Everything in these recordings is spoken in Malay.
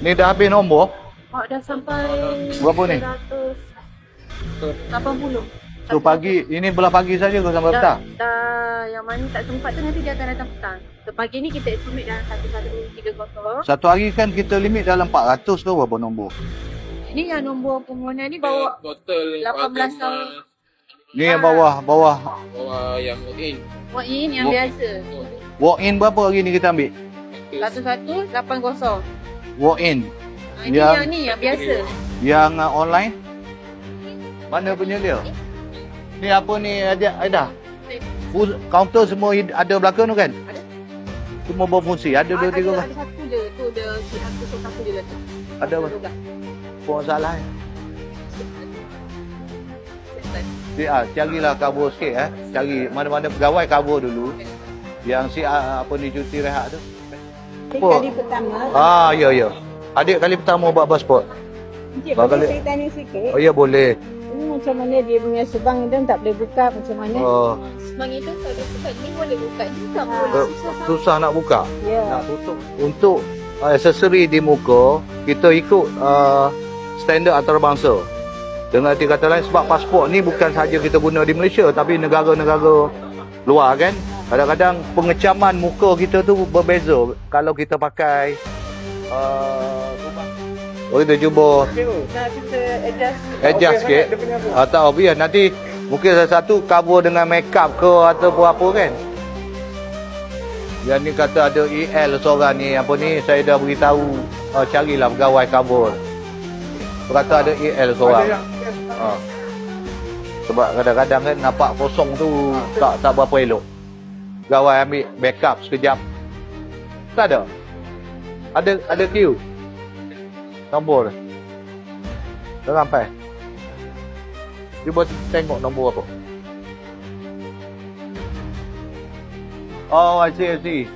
Ni dah habis nombor? Dah sampai berapa ni? 180. So pagi, ini belah pagi saja ke sampai petang? Dah, yang mana tak sempat tu nanti dia akan datang petang. So pagi ni kita estimate dalam 1130. Satu hari kan kita limit dalam 400 ke berapa nombor? Ini yang nombor permohonan ni bawa total 18 tahun. Ni yang bawah yang walk-in. Walk-in yang biasa. Walk-in berapa hari ni kita ambil? 1180. Walk-in. Ini yang ni yang biasa. Yang online? Mana punya dia? Ni apa ni ada? Kaunter semua ada belakang tu kan? Ada. Semua berfungsi. Ada dua tiga kan? Ada satu je. Tu dia satu je tu. Ada apa? Masalah. Carilah cover sikit Cari mana-mana pegawai cover dulu. Yang si apa ni cuti rehat tu. Kali pertama. Ya. Adik kali pertama buat pasport. Encik boleh saya tanya sikit? Oh ya boleh. Ini macam mana dia punya sebang itu tak boleh buka macam mana? Sebang itu kalau buka ni boleh buka. Ini tak boleh. Susah nak buka. Ya. Nak tutup. Untuk aksesori di muka, kita ikut standard antarabangsa. Dengan arti kata lain, sebab pasport ni bukan sahaja kita guna di Malaysia, tapi negara-negara luar kan. Kadang-kadang pengecaman muka kita tu berbeza. Kalau kita pakai kita cuba Kita adjust sikit. Tak biar nanti mungkin satu cover dengan makeup ke ataupun apa kan. Yang ni kata ada EL seorang ni, apa ni, saya dah beritahu carilah pegawai cover. Kata ada EL seorang. Sebab kadang-kadang kan nampak kosong tu tak berapa elok. Pegawai ambil backup sekejap. Tak ada. Ada queue. Nombor dia. Dah sampai. Cuba tengok nombor apa. Oh, I see.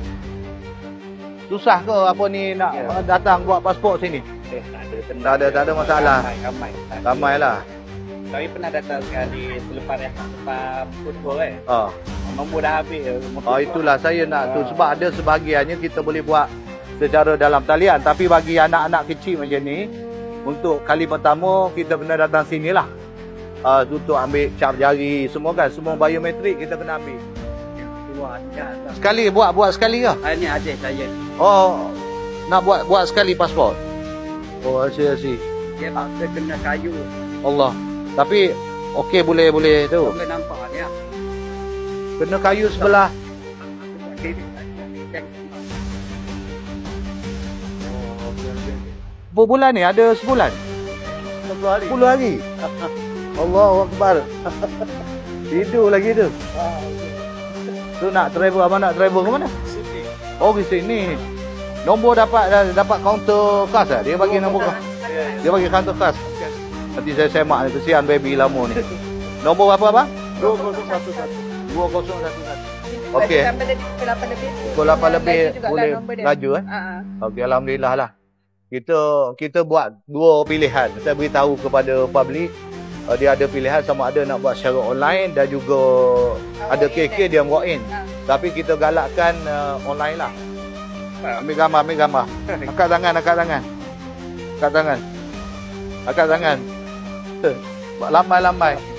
Susah ke apa ni nak datang buat pasport sini? Tak ada masalah. Ramai lah. Tapi pernah datang sekali selepas football nombor dah habis. Itulah saya nak tu. Sebab ada sebahagiannya kita boleh buat secara dalam talian. Tapi bagi anak-anak kecil macam ni, untuk kali pertama kita kena datang sini lah. Untuk ambil cap jari semua kan. Semua biometrik kita kena ambil. Sekali buat sekali ke? Ini adik saya. Oh, nak buat sekali pasport. Oh, asyik. Dia paksa kena kayu. Allah. Tapi okey boleh tu. Boleh nampak dia. Kena kayu sebelah. Berapa bulan ni? Ada sebulan? 10 hari. Allahu Akbar. Tidur lagi tu. Tu nak travel, abang nak travel ke mana? Oh, di sini. Nombor dapat counter kas lah. Dia bagi nombor kas. Dia bagi counter kas. Nanti saya semak ni, kesian baby lama ni. Nombor apa bang? 2011. Okey. Pukul 8 lebih boleh laju Okey, alhamdulillah lah. Kita buat dua pilihan. Saya beritahu kepada public, dia ada pilihan sama ada nak buat secara online dan juga ada KK dia walk in. Tapi kita galakkan online lah. Ambil gambar. Angkat tangan. Lambai.